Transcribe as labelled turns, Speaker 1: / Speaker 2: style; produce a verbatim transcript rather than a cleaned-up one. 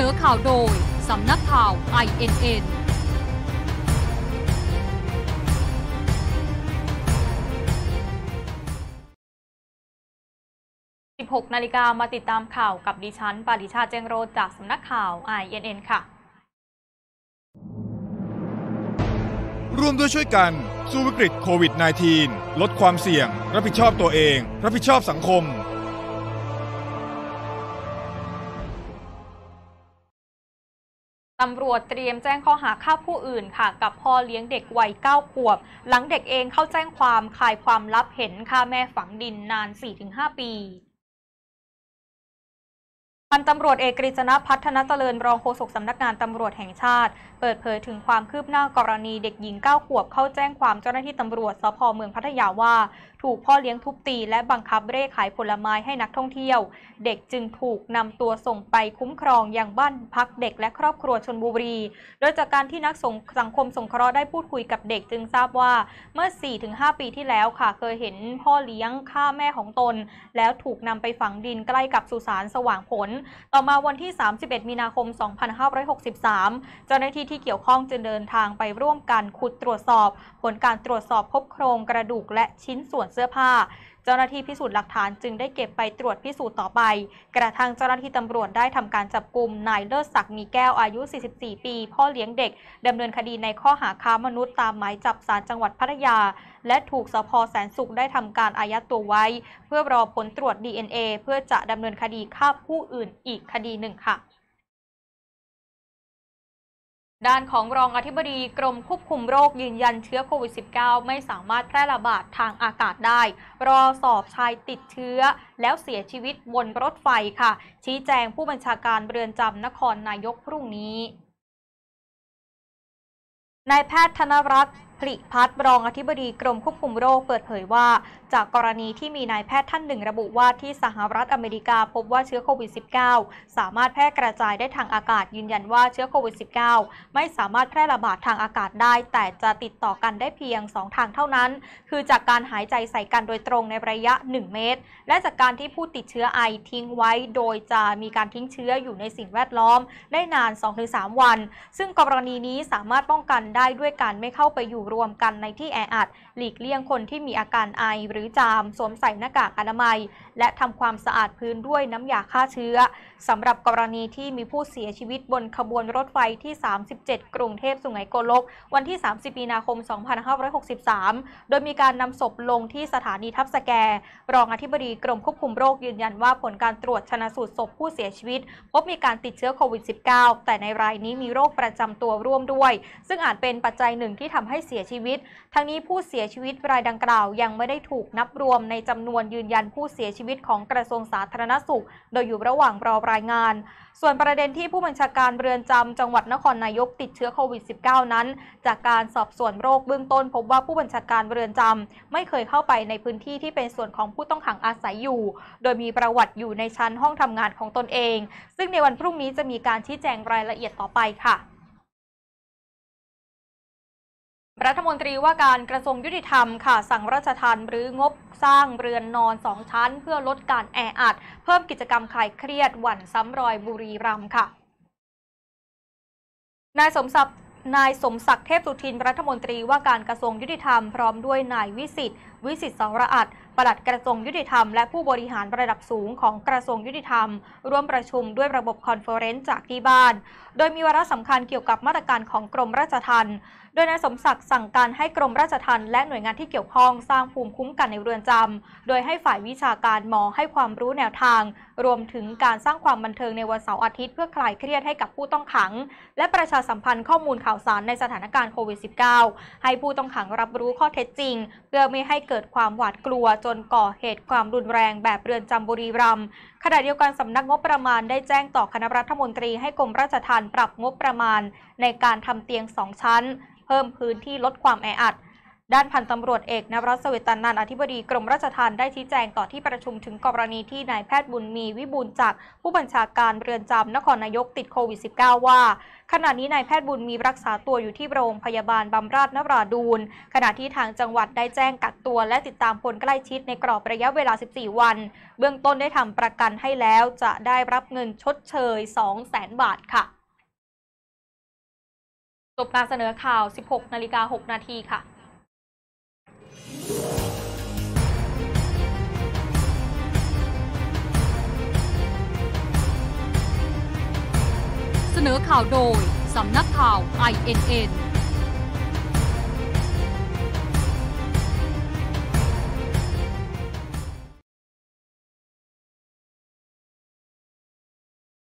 Speaker 1: อข่าวโดยสำนักข่าว ไอ เอ็น เอ็น สิบหกนาฬิกามาติดตามข่าวกับดิฉันปาริชาแจ้งโรจน์จากสำนักข่าว ไอ เอ็น เอ็น ค่ะ
Speaker 2: ร่วมด้วยช่วยกันสู้วิกฤตโควิด สิบเก้า ลดความเสี่ยงรับผิดชอบตัวเองรับผิดชอบสังคม
Speaker 1: ตำรวจเตรียมแจ้งข้อหาฆ่าผู้อื่นค่ะกับพ่อเลี้ยงเด็กวัยเก้าขวบหลังเด็กเองเข้าแจ้งความคลายความลับเห็นฆ่าแม่ฝังดินนาน สี่ถึงห้า ปีพันตำรวจเอกกฤษณพัฒนเจริญรองโฆษกสำนักงานตำรวจแห่งชาติเปิดเผยถึงความคืบหน้ากรณีเด็กหญิงเก้าขวบเข้าแจ้งความเจ้าหน้าที่ตำรวจสภ.เมืองพัทยาว่าถูกพ่อเลี้ยงทุบตีและบังคับเร่ขายผลไม้ให้นักท่องเที่ยวเด็กจึงถูกนำตัวส่งไปคุ้มครองยังบ้านพักเด็กและครอบครัวชลบุรีโดยจากการที่นักสังคมสงเคราะห์ได้พูดคุยกับเด็กจึงทราบว่าเมื่อ สี่ถึงห้า ปีที่แล้วค่ะเคยเห็นพ่อเลี้ยงฆ่าแม่ของตนแล้วถูกนำไปฝังดินใกล้กับสุสานสว่างผลต่อมาวันที่สามสิบเอ็ดมีนาคมสองพันห้าร้อยหกสิบสามเจ้าหน้าที่ที่เกี่ยวข้องจึงเดินทางไปร่วมกันขุดตรวจสอบผลการตรวจสอบพบโครงกระดูกและชิ้นส่วนเสื้อผ้าเจ้าหน้าที่พิสูจน์หลักฐานจึงได้เก็บไปตรวจพิสูจน์ต่อไปกระทั่งเจ้าหน้าที่ตำรวจได้ทำการจับกุมนายเลิศศักดิ์มีแก้วอายุ สี่สิบสี่ ปีพ่อเลี้ยงเด็กดำเนินคดีในข้อหาค้ามนุษย์ตามหมายจับศาลจังหวัดพัทยาและถูกสภ.แสนสุขได้ทำการอายัดตัวไว้เพื่อรอผลตรวจ ดี เอ็น เอ เพื่อจะดำเนินคดีฆ่าผู้อื่นอีกคดีหนึ่งค่ะด้านของรองอธิบดีกรมควบคุมโรคยืนยันเชื้อโควิด สิบเก้า ไม่สามารถแพร่ระบาดทางอากาศได้รอสอบชายติดเชื้อแล้วเสียชีวิตบนรถไฟค่ะชี้แจงผู้บัญชาการเรือนจำนครนายกพรุ่งนี้นายแพทย์ธนรัตน์ผลิพัฒน์รองอธิบดีกรมควบคุมโรคเปิดเผยว่าจากกรณีที่มีนายแพทย์ท่านหนึ่งระบุว่าที่สหรัฐอเมริกาพบว่าเชื้อโควิด สิบเก้า สามารถแพร่กระจายได้ทางอากาศยืนยันว่าเชื้อโควิด สิบเก้า ไม่สามารถแพร่ระบาดทางอากาศได้แต่จะติดต่อกันได้เพียงสองทางเท่านั้นคือจากการหายใจใส่กันโดยตรงในระยะหนึ่งเมตรและจากการที่ผู้ติดเชื้อไอทิ้งไว้โดยจะมีการทิ้งเชื้ออยู่ในสิ่งแวดล้อมได้นาน สองถึงสาม วันซึ่งกรณีนี้สามารถป้องกันได้ด้วยการไม่เข้าไปอยู่รวมกันในที่แออัดหลีกเลี่ยงคนที่มีอาการไอหรือจามสวมใส่หน้ากากอนามัยและทำความสะอาดพื้นด้วยน้ำยาฆ่าเชื้อสำหรับกรณีที่มีผู้เสียชีวิตบนขบวนรถไฟที่สามสิบเจ็ดกรุงเทพสุไหงโกลกวันที่สามสิบมีนาคมสองพันห้าร้อยหกสิบสามโดยมีการนำศพลงที่สถานีทับสแกรองอธิบดีกรมควบคุมโรคยืนยันว่าผลการตรวจชันสูตรศพผู้เสียชีวิตพบมีการติดเชื้อโควิด สิบเก้า แต่ในรายนี้มีโรคประจำตัวร่วมด้วยซึ่งอาจเป็นปัจจัยหนึ่งที่ทำให้เสียชีวิตทั้งนี้ผู้เสียชีวิตรายดังกล่าวยังไม่ได้ถูกนับรวมในจำนวนยืนยันผู้เสียชีวิตของกระทรวงสาธารณสุขโดยอยู่ระหว่างรอรายงานส่วนประเด็นที่ผู้บัญชาการเรือนจำจังหวัดนครนายกติดเชื้อโควิด สิบเก้า นั้นจากการสอบสวนโรคเบื้องต้นพบว่าผู้บัญชาการเรือนจำไม่เคยเข้าไปในพื้นที่ที่เป็นส่วนของผู้ต้องขังอาศัยอยู่โดยมีประวัติอยู่ในชั้นห้องทำงานของตนเองซึ่งในวันพรุ่งนี้จะมีการชี้แจงรายละเอียดต่อไปค่ะรัฐมนตรีว่าการกระทรวงยุติธรรมค่ะสั่งราชทัณฑ์หรืองบสร้างเรือนนอนสองชั้นเพื่อลดการแออัดเพิ่มกิจกรรมคลายเครียดหวั่นซ้ำรอยบุรีรัมย์ค่ะนายสมศักดิ์นายสมศักดิ์เทพสุทินรัฐมนตรีว่าการกระทรวงยุติธรรมพร้อมด้วยนายวิสิทธิ์วิสิทธิ์สรอัตปลัดกระทรวงยุติธรรมและผู้บริหารระดับสูงของกระทรวงยุติธรรมร่วมประชุมด้วยระบบคอนเฟอเรนซ์จากที่บ้านโดยมีวาระสำคัญเกี่ยวกับมาตรการของกรมราชทัณฑ์โดยนายสมศักดิ์สั่งการให้กรมราชทัณฑ์และหน่วยงานที่เกี่ยวข้องสร้างภูมิคุ้มกันในเรือนจำโดยให้ฝ่ายวิชาการหมอให้ความรู้แนวทางรวมถึงการสร้างความบันเทิงในวันเสาร์อาทิตย์เพื่อคลายเครียดให้กับผู้ต้องขังและประชาสัมพันธ์ข้อมูลข่าวสารในสถานการณ์โควิด สิบเก้า ให้ผู้ต้องขังรับรู้ข้อเท็จจริงเพื่อไม่ให้เกิดความหวาดกลัวจนก่อเหตุความรุนแรงแบบเรือนจำบุรีรัมย์ขณะเดียวกันสำนักงบประมาณได้แจ้งต่อคณะรัฐมนตรีให้กรมราชทัณฑ์ปรับงบประมาณในการทำเตียงสองชั้นเพิ่มพื้นที่ลดความแออัดด้านพันตำรวจเอกนรัส เสวตนันท์อธิบดีกรมราชทัณฑ์ได้ชี้แจงต่อที่ประชุมถึงกรณีที่นายแพทย์บุญมีวิบูลย์จักรผู้บัญชาการเรือนจำนครนายกติดโควิด สิบเก้า ว่าขณะนี้นายแพทย์บุญมีรักษาตัวอยู่ที่โรงพยาบาลบำราศนราดูรขณะที่ทางจังหวัดได้แจ้งกักตัวและติดตามคนใกล้ชิดในกรอบระยะเวลาสิบสี่วันเบื้องต้นได้ทำประกันให้แล้วจะได้รับเงินชดเชย สองแสน บาทค่ะจบการเสนอข่าว สิบหกนาฬิกาหกนาทีค่ะ
Speaker 3: เสนอข่าวโดยสำนักข่าว ไอ เอ็น เอ็น